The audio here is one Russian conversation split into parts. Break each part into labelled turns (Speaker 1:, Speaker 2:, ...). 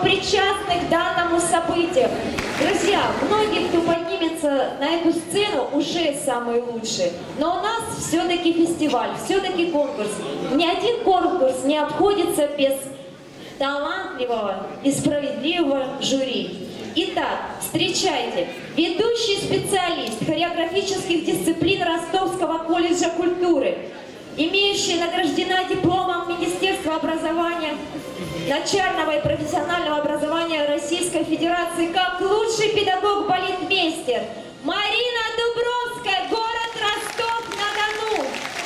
Speaker 1: причастных к данному событию. Друзья, многие, кто поднимется на эту сцену, уже самые лучшие. Но у нас все-таки фестиваль, все-таки конкурс. Ни один конкурс не обходится без талантливого и справедливого жюри. Итак, встречайте, ведущий специалист хореографических дисциплин Ростовского колледжа культуры, имеющая награждена дипломом Министерства образования, начального и профессионального образования Российской Федерации как лучший педагог-балетмейстер Марина Дубровская, город Ростов-на-Дону.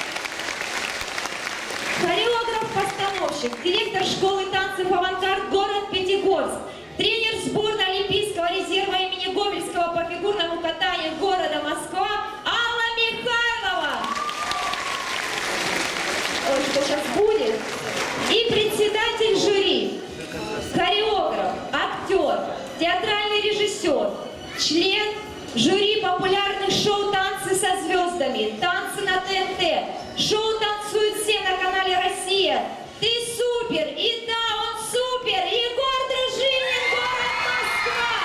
Speaker 1: Хореограф-постановщик, директор школы танцев «Авангард», город Пятигорск, тренер сборной Олимпийского резерва имени Гомельского по фигурному катанию города Москва Алла Михайлова. Ой, что сейчас будет? И председатель жюри, хореограф, актер, театральный режиссер, член жюри популярных шоу «Танцы со звездами», «Танцы на ТНТ», шоу «Танцуют все» на канале «Россия». Ты супер! И да, он супер! Егор Дружинин, город Москва!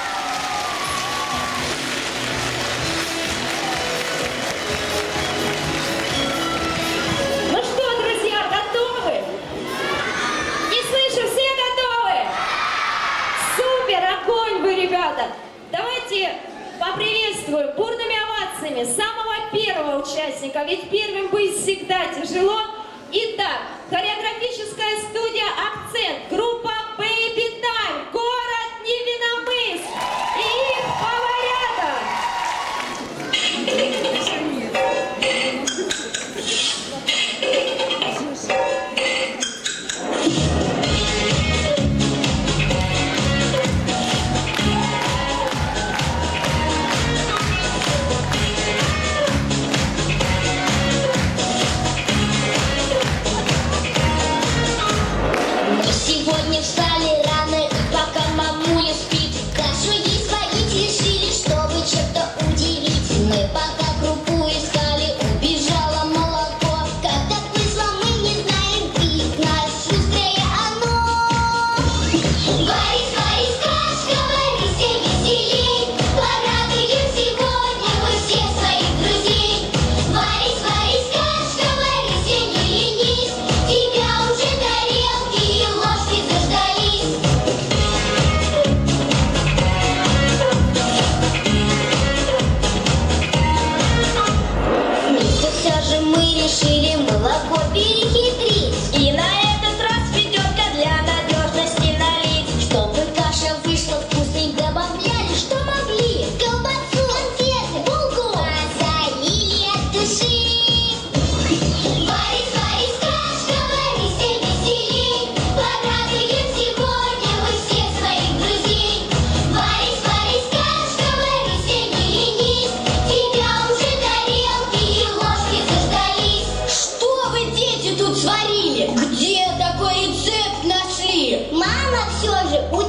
Speaker 1: Ну что, друзья, готовы? Не слышу, все готовы? Супер, огонь вы, ребята! Давайте поприветствуем бурными овациями самого первого участника, ведь первым быть всегда тяжело. Итак, хореографическая студия «Акцент», группа «Baby Time», город Невиномысск и их поварята.
Speaker 2: Сегодня встали рано, и пока мамуля спит, кашу ей сварить решили, чтобы чем-то удивить. Мы пока крупу искали, убежало молоко. Когда вышло, мы не знаем, и нас шустрее оно. Варись, варись, кашка, варись и веселей, порадуем сегодня мы всех своих друзей. Варись, варись, кашка, варись и не ленись, тебя уже тарелки и ложки заждались. Вместе все же мы решили молоко перехитрить и на этот раз ведерко для надежности налить. Чтобы каша вышла вкусной, добавляли, что могли: колбасу, конфеты, булку, позалили от души. Варись, варись, кашка, варись и веселей, порадуем сегодня мы всех своих друзей. Варись, варись, кашка, варись и не ленись, тебя уже тарелки и ложки заждались. Что вы, дети, тут сварили? Где такой рецепт нашли? Мама все же